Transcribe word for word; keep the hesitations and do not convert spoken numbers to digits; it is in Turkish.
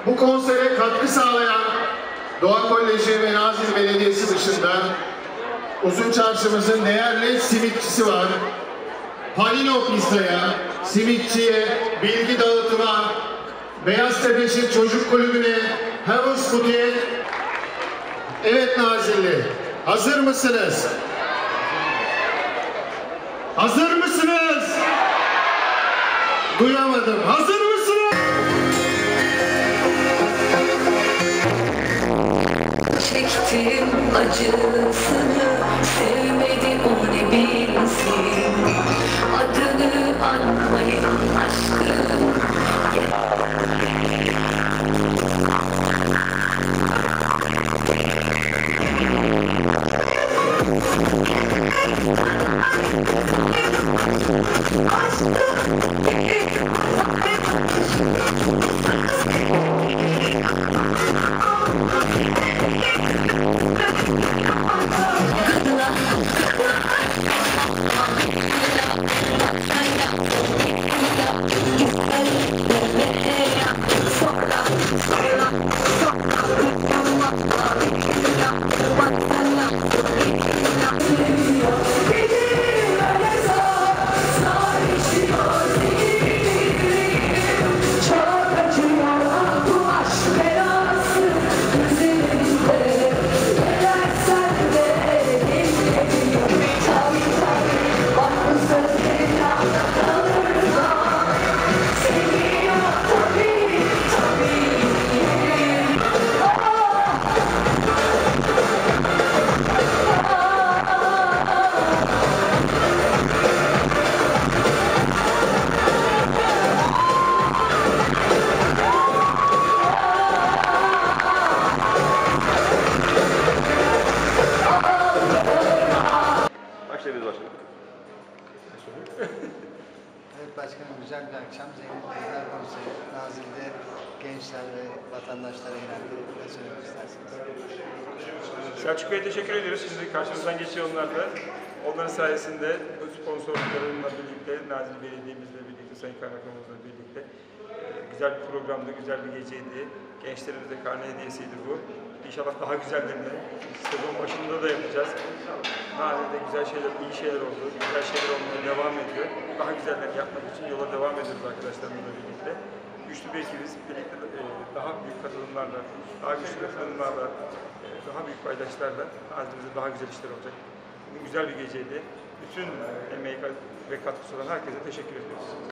Bu konsere katkı sağlayan Doğa Koleji ve Nazilli Belediyesi dışında Uzun Çarşımızın değerli simitçisi var. Palino Pizza'ya, simitçiye, bilgi dağıtıma, Beyaztepe'nin Çocuk Kulübü'ne, Havuz Kutu'ya. Evet Nazilli, hazır mısınız? Hazır mısınız? Duyamadım. Hazır mısınız? Çektim acısını, sevmedim o ne bilsin, adını anmayın aşkım. Evet başkanım, güzel bir akşam. Zeynep Beyler Konseri, Nazilli'de gençler ve vatandaşlara yöneldi. Ne söylemek istersiniz? Selçuk Bey'e teşekkür ediyoruz. Şimdi karşımızdan geçiyor onlarla. Onların sayesinde bu sponsorlarımızla birlikte, Nazilli Belediye'mizle birlikte, Sayın Kaymakamımızla birlikte güzel bir programdı, güzel bir geceydi. Gençlerimize karne hediyesiydi bu. İnşallah daha güzellerini sezon başında da yapacağız. Nazilli'de güzel şeyler, iyi şeyler oldu, güzel şeyler olmaya devam ediyor. Daha güzellerini yapmak için yola devam ediyoruz arkadaşlarımızla birlikte. Güçlü bir ekibiz, birlikte daha büyük katılımlarla, daha güçlü katılımlarla, daha büyük paydaşlarla Nazilli'de daha güzel işler olacak. Bugün güzel bir geceydi. Bütün emeği ve katkısı olan herkese teşekkür ediyoruz.